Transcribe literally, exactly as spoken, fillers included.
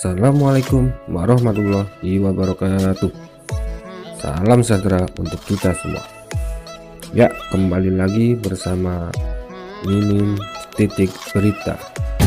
Assalamualaikum warahmatullahi wabarakatuh. Salam sejahtera untuk kita semua. Ya, kembali lagi bersama Mimin Titik Berita.